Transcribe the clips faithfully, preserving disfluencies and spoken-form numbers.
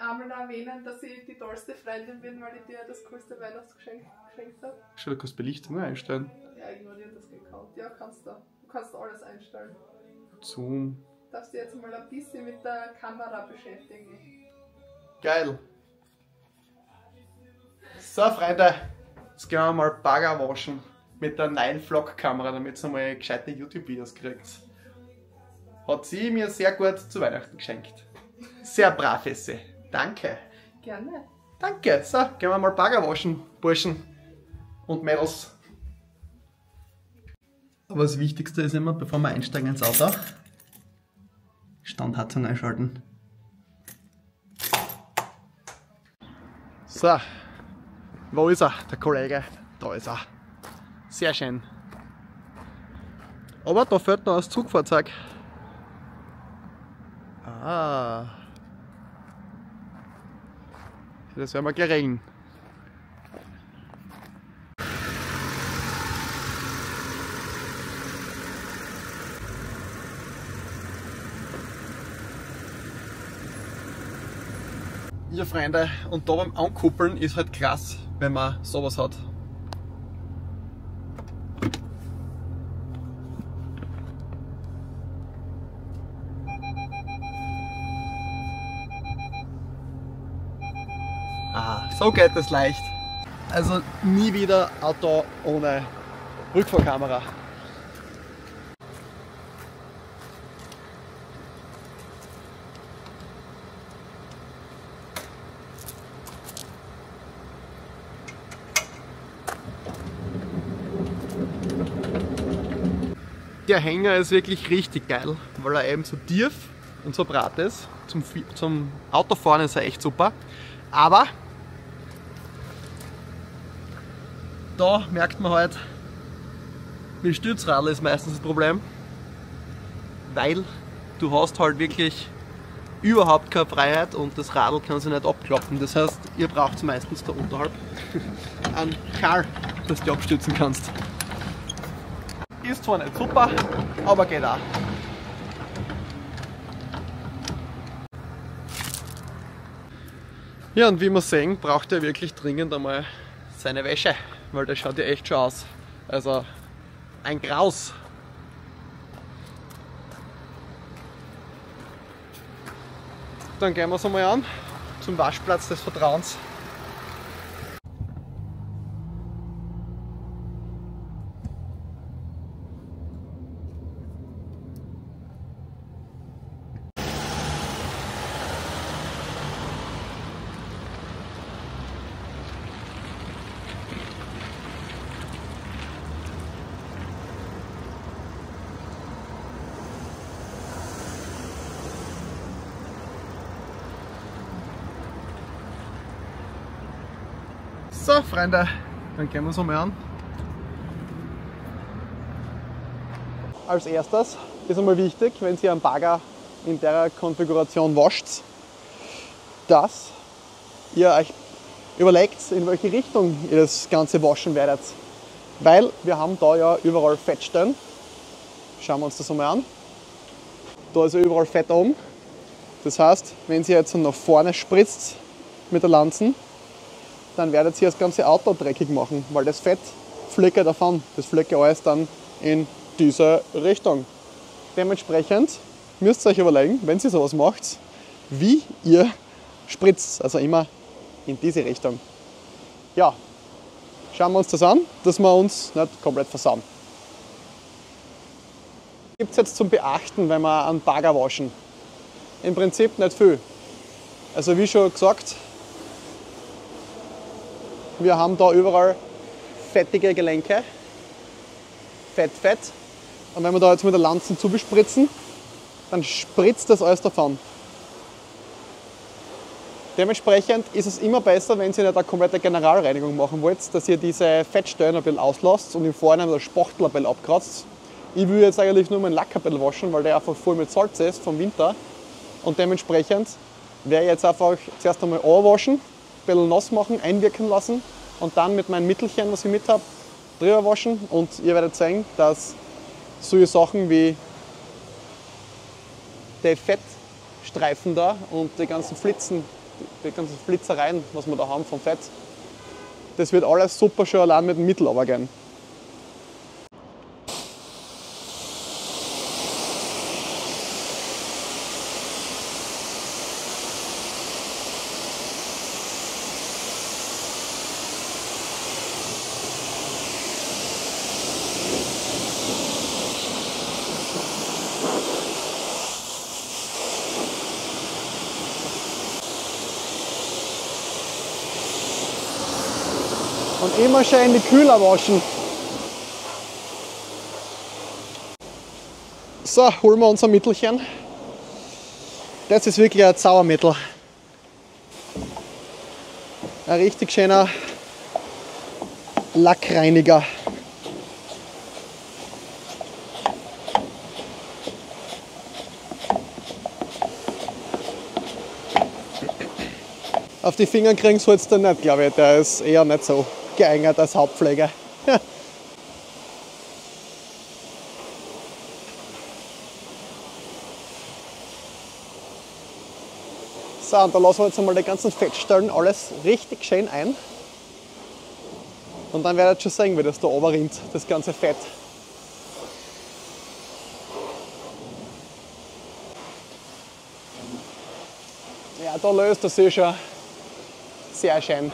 einmal noch erwähnen, dass ich die tollste Freundin bin, weil ich dir das coolste Weihnachtsgeschenk geschenkt habe. Schon, du kannst Belichtung einstellen. Ja, ignoriert das gekannt. Ja, kannst du. Du kannst alles einstellen. Zoom. Du darfst dich jetzt mal ein bisschen mit der Kamera beschäftigen. Geil. So, Freunde, jetzt gehen wir mal Bagger waschen mit der neuen Vlog-Kamera, damit ihr mal gescheite YouTube-Videos kriegt. Hat sie mir sehr gut zu Weihnachten geschenkt. Sehr brav ist sie. Danke. Gerne. Danke. So, gehen wir mal Bagger waschen, Burschen und Mädels. Aber das Wichtigste ist immer, bevor wir einsteigen ins Auto, Standheizung einschalten. So, wo ist er, der Kollege? Da ist er. Sehr schön. Aber da fehlt noch das Zugfahrzeug. Ah. Das werden wir gleich regeln. Ja, Freunde, und da beim Ankuppeln ist halt krass, wenn man sowas hat. Ah, so geht es leicht. Also nie wieder Auto ohne Rückfahrkamera. Der Hänger ist wirklich richtig geil, weil er eben so tief und so breit ist. Zum, zum Autofahren ist er echt super. Aber da merkt man halt, mit Stützradl ist meistens das Problem, weil du hast halt wirklich überhaupt keine Freiheit und das Radl kann sich nicht abklappen. Das heißt, ihr braucht meistens da unterhalb einen Karl, dass du abstützen kannst. Ist zwar nicht super, aber geht auch. Ja, und wie wir sehen, braucht er wirklich dringend einmal seine Wäsche, weil das schaut ja echt schon aus. Also ein Graus. Dann gehen wir es einmal an zum Waschplatz des Vertrauens. So, Freunde, dann gehen wir es einmal an. Als erstes ist einmal wichtig, wenn ihr einen Bagger in der Konfiguration wascht, dass ihr euch überlegt, in welche Richtung ihr das Ganze waschen werdet. Weil wir haben da ja überall Fettstellen. Schauen wir uns das einmal an. Da ist ja überall Fett oben. Das heißt, wenn ihr jetzt nach vorne spritzt mit der Lanzen, dann werdet ihr das ganze Auto dreckig machen, weil das Fett fliegt davon. Das fliegt alles dann in diese Richtung. Dementsprechend müsst ihr euch überlegen, wenn ihr sowas macht, wie ihr spritzt. Also immer in diese Richtung. Ja, schauen wir uns das an, dass wir uns nicht komplett versauen. Was gibt es jetzt zum Beachten, wenn wir einen Bagger waschen? Im Prinzip nicht viel. Also wie schon gesagt, wir haben da überall fettige Gelenke, Fett, Fett. Und wenn wir da jetzt mit der Lanze zubespritzen, dann spritzt das alles davon. Dementsprechend ist es immer besser, wenn ihr nicht eine komplette Generalreinigung machen wollt, dass ihr diese Fettstellen ein bisschen auslasst und im Vorhinein mit der Spachtel ein bisschen abkratzt. Ich will jetzt eigentlich nur meinen Lack ein bisschen waschen, weil der einfach voll mit Salz ist vom Winter. Und dementsprechend werde ich jetzt einfach zuerst einmal anwaschen, ein bisschen nass machen, einwirken lassen und dann mit meinem Mittelchen, was ich mit habe, drüber waschen. Und ihr werdet sehen, dass solche Sachen wie die Fettstreifen da und die ganzen Flitzen die ganzen Flitzereien, was wir da haben vom Fett, das wird alles super schon allein mit dem Mittel runtergehen. Und immer schön die Kühler waschen. So, holen wir unser Mittelchen. Das ist wirklich ein Sauermittel. Ein richtig schöner Lackreiniger. Auf die Finger kriegen sollst du nicht, glaube ich. Der ist eher nicht so geeignet als Hauptpflege. So, und da lassen wir jetzt einmal die ganzen Fettstellen alles richtig schön ein. Und dann werdet ihr schon sehen, wie das da runterrinnt, das ganze Fett. Ja, da löst das sich schon sehr schön.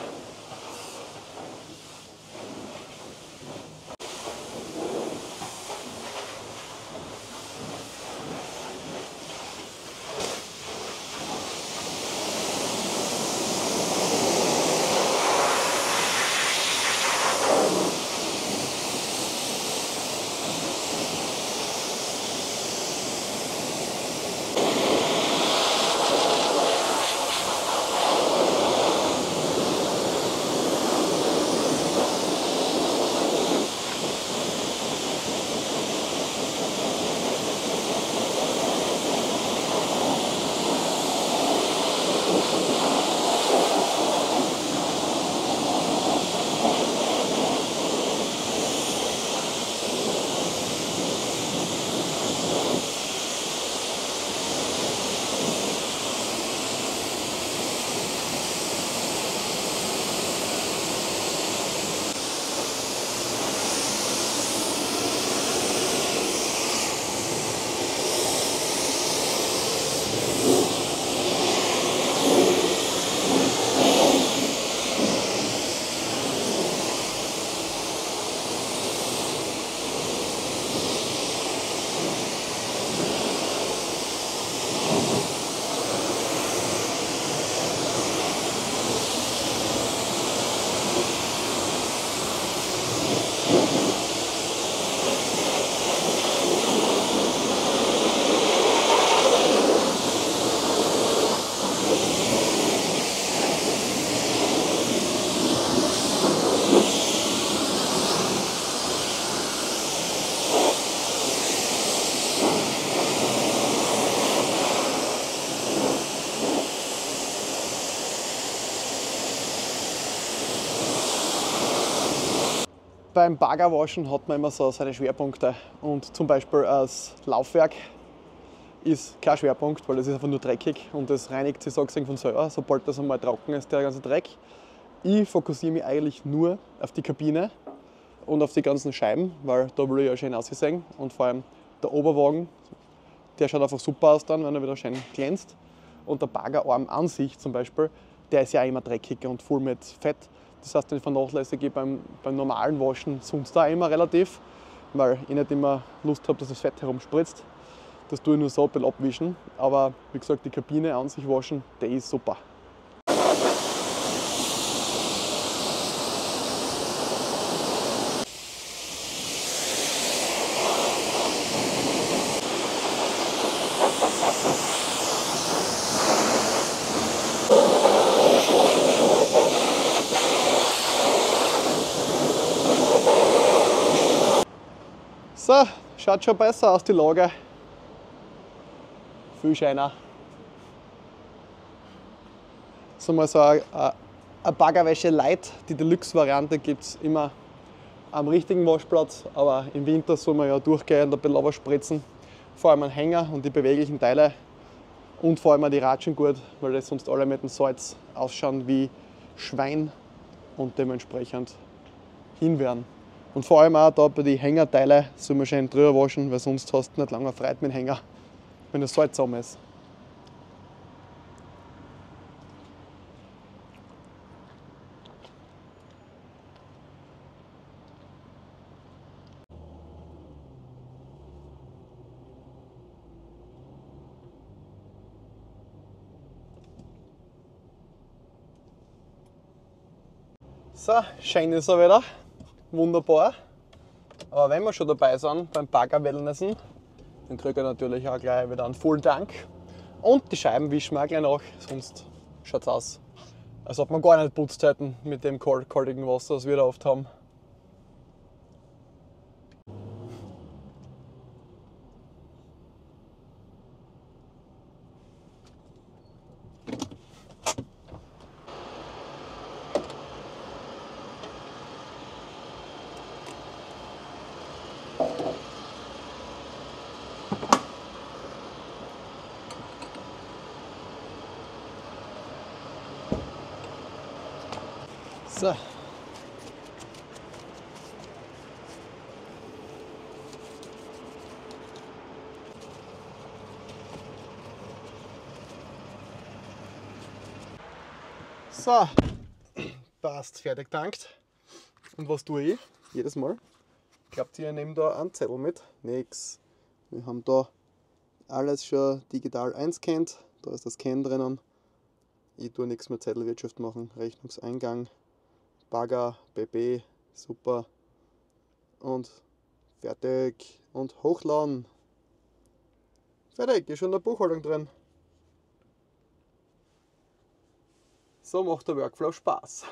Beim Baggerwaschen hat man immer so seine Schwerpunkte und zum Beispiel das Laufwerk ist kein Schwerpunkt, weil es ist einfach nur dreckig und das reinigt sich sozusagen von selber, sobald das einmal trocken ist, der ganze Dreck. Ich fokussiere mich eigentlich nur auf die Kabine und auf die ganzen Scheiben, weil da will ich ja schön aussehen und vor allem der Oberwagen, der schaut einfach super aus dann, wenn er wieder schön glänzt. Und der Baggerarm an sich zum Beispiel, der ist ja immer dreckig und voll mit Fett. Das heißt, den vernachlässige ich beim, beim normalen Waschen sonst auch immer relativ, weil ich nicht immer Lust habe, dass das Fett herumspritzt. Das tue ich nur so ein bisschen abwischen. Aber wie gesagt, die Kabine an sich waschen, der ist super. So, schaut schon besser aus die Lage. Viel schöner. Das ist mal so eine, eine Baggerwäsche Light. Die Deluxe-Variante gibt es immer am richtigen Waschplatz, aber im Winter soll man ja durchgehend ein bisschen spritzen. Vor allem einen Hänger und die beweglichen Teile. Und vor allem auch die Ratschen gut, weil das sonst alle mit dem Salz ausschauen wie Schwein und dementsprechend hinwerden. Und vor allem auch da bei den Hängerteile soll man schön drüber waschen, weil sonst hast du nicht lange Freude mit dem Hänger, wenn das Salz zusammen ist. So, schön ist er wieder. Wunderbar. Aber wenn wir schon dabei sind beim Bagger Wellnessen, dann kriege ich natürlich auch gleich wieder einen vollen Dank. Und die Scheiben wischen wir auch gleich nach, sonst schaut es aus, als ob wir gar nicht putzt hätten mit dem kalten Wasser, das wir da oft haben. So. So, passt, fertig tankt. Und was tue ich jedes Mal? Glaubt ihr, ich nehme da einen Zettel mit? Nix. Wir haben da alles schon digital einscannt. Da ist das Scan drinnen. Ich tue nichts mit Zettelwirtschaft machen. Rechnungseingang, Bagger, B B, super. Und fertig. Und hochladen. Fertig, ist schon in der Buchhaltung drin. So macht der Workflow Spaß.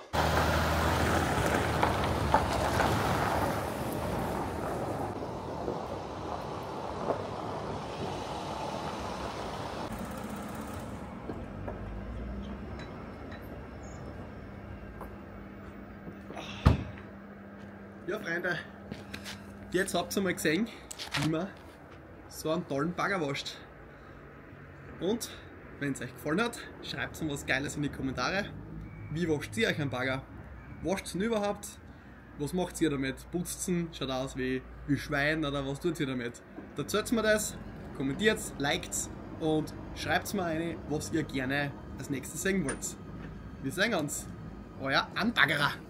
Ja, Freunde, jetzt habt ihr mal gesehen, wie man so einen tollen Bagger wascht. Und wenn es euch gefallen hat, schreibt mir was Geiles in die Kommentare. Wie wascht ihr euch einen Bagger? Wascht ihr ihn überhaupt? Was macht ihr damit? Putzt ihn? Schaut aus wie, wie Schwein oder was tut ihr damit? Erzählt mir das, kommentiert, liked und schreibt mir eine, was ihr gerne als nächstes sehen wollt. Wir sehen uns. Euer Anbaggerer.